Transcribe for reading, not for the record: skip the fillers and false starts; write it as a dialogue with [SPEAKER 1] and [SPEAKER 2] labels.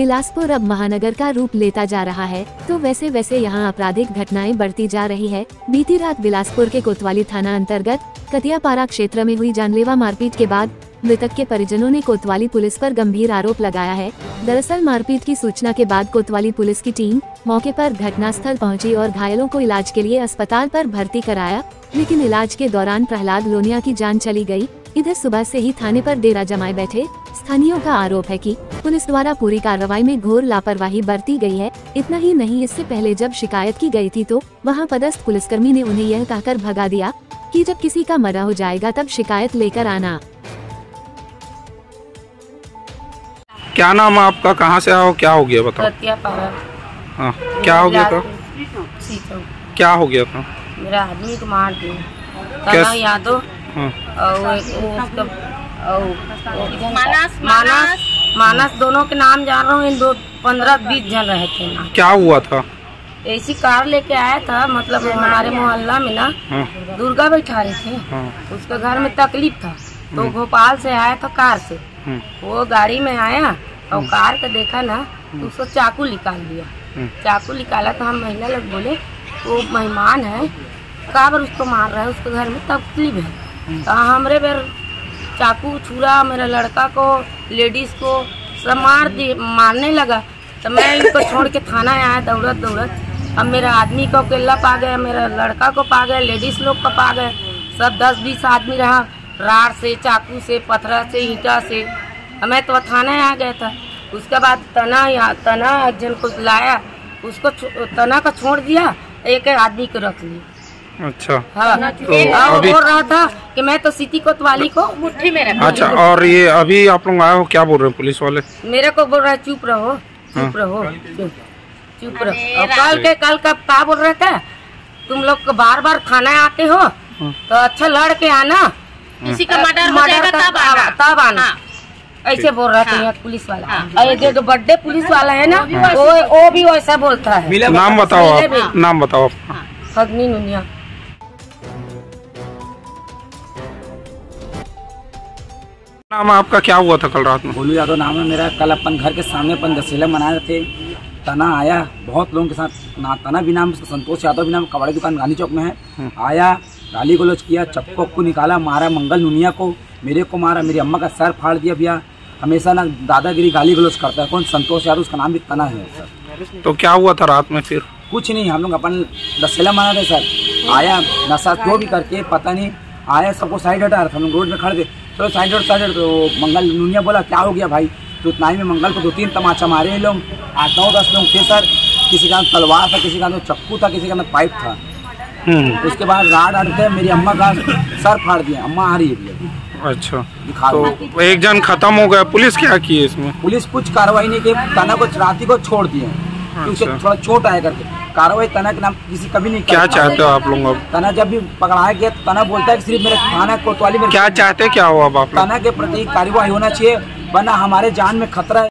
[SPEAKER 1] बिलासपुर अब महानगर का रूप लेता जा रहा है, तो वैसे वैसे यहाँ आपराधिक घटनाएं बढ़ती जा रही है। बीती रात बिलासपुर के कोतवाली थाना अंतर्गत कतियापारा क्षेत्र में हुई जानलेवा मारपीट के बाद मृतक के परिजनों ने कोतवाली पुलिस पर गंभीर आरोप लगाया है। दरअसल मारपीट की सूचना के बाद कोतवाली पुलिस की टीम मौके पर घटनास्थल पहुंची और घायलों को इलाज के लिए अस्पताल पर भर्ती कराया, लेकिन इलाज के दौरान प्रहलाद लोनिया की जान चली गई। इधर सुबह से ही थाने पर डेरा जमाए बैठे स्थानीयों का आरोप है कि पुलिस द्वारा पूरी कार्रवाई में घोर लापरवाही बरती गई है। इतना ही नहीं, इससे पहले जब शिकायत की गई थी तो वहां पदस्थ पुलिसकर्मी ने उन्हें यह कहकर भगा दिया कि जब किसी का मर्डर हो जाएगा तब शिकायत लेकर आना।
[SPEAKER 2] क्या नाम है आपका, कहाँ से आओ, क्या हो गया बताओ? हाँ, क्या हो गया था? क्या हो गया था?
[SPEAKER 3] मेरा आदमी को मार दिया यादव मानस दोनों के नाम जान रहा हूँ। इन 15-20 जन रहे थे ना।
[SPEAKER 2] क्या हुआ था?
[SPEAKER 3] ऐसी कार लेके आया था, मतलब हमारे मोहल्ला में ना दुर्गा बैठा रहे थे। उसके घर में तकलीफ था तो भोपाल से आया था कार से। वो गाड़ी में आया और कार का देखा ना तो उसको चाकू निकाल दिया। चाकू निकाला तो हम महिला लोग बोले वो मेहमान है, काबर उसको मार रहा है, उसके घर में तकलीफ है। तो हमरे बेर चाकू छुरा मेरा लड़का को, लेडीज को सब मारने लगा। तो मैं इनको छोड़ के थाना आया दौड़त। अब मेरा आदमी को अकेला पा गया, मेरा लड़का को पा गया, लेडीज लोग को पा गए। सब 10-20 आदमी रहा, राड से, चाकू से, पत्थर से, ईंटा से। मैं तो थाना आ गया था। उसके बाद तना एक जन को लाया, उसको तना का छोड़ दिया, एक आदमी को रख लिया।
[SPEAKER 2] अच्छा।
[SPEAKER 3] हाँ, तो अभी बोल रहा था कि मैं तो सिटी कोतवाली को मुट्ठी में रखा।
[SPEAKER 2] अच्छा, और ये अभी आप लोग आए हो, क्या बोल रहे हैं पुलिस वाले?
[SPEAKER 3] मेरे को बोल रहा है चुप रहो, चुप रहो, चुप रहो। और कल का क्या बोल रहे थे, तुम लोग बार थाना आते हो तो अच्छा लड़ के आना, किसी का मर्डर तब आना, ऐसे बोल रहा था पुलिस वाला। और जो बर्थडे पुलिस वाला है ना वो भी वैसा बोलता है।
[SPEAKER 2] नाम बताओ आप, नाम बताओ आप।
[SPEAKER 3] फगनी नुनिया।
[SPEAKER 2] नाम आपका, क्या हुआ था कल रात में?
[SPEAKER 4] भोलू यादव नाम है मेरा। कल अपन घर के सामने अपन दशहरा मना रहे थे, तना आया बहुत लोगों के साथ ना, तना भी नाम संतोष यादव भी नाम, कबाड़ी दुकान गांधी चौक में है। आया, गाली गलौज किया, चप्पू निकाला, मारा मंगल नुनिया को, मेरे को मारा, मेरी अम्मा का सर फाड़ दिया। भैया हमेशा ना दादागिरी गाली गलौज करता है। कौन? संतोष यादव, उसका नाम भी तना है सर।
[SPEAKER 2] तो क्या हुआ था रात में फिर?
[SPEAKER 4] कुछ नहीं, हम लोग अपन दशहरा मना रहे सर। आया नशा जो भी करके पता नहीं आया, सबको साइड हटा रहा था। हम लोग रोड में खड़े थे, तो साइड तो मंगल नुनिया बोला क्या हो गया भाई? तो उतना ही में मंगल को 2-3 तमाचा मारे लोग। 8-9-10 लोग थे सर। किसी का तलवार था, किसी का चक्कू था, किसी का पाइप था। उसके बाद राड थे, मेरी अम्मा का सर फाड़ दिया। अम्मा आ रही है।
[SPEAKER 2] अच्छा, तो एक जन खत्म हो गया। पुलिस क्या की है इसमें?
[SPEAKER 4] पुलिस कुछ कार्रवाई नहीं की, तना को राती को छोड़ दिए। अच्छा। थोड़ा चोट आया करके कार्रवाई तना के नाम किसी कभी नहीं।
[SPEAKER 2] क्या चाहते हो आप लोग अब?
[SPEAKER 4] तना जब भी पकड़ाया गया तो तना बोलता है कि सिर्फ मेरे थाना कोतवाली में।
[SPEAKER 2] क्या चाहते क्या हो अब आप?
[SPEAKER 4] तना के प्रति कार्रवाई होना चाहिए, वरना हमारे जान में खतरा है।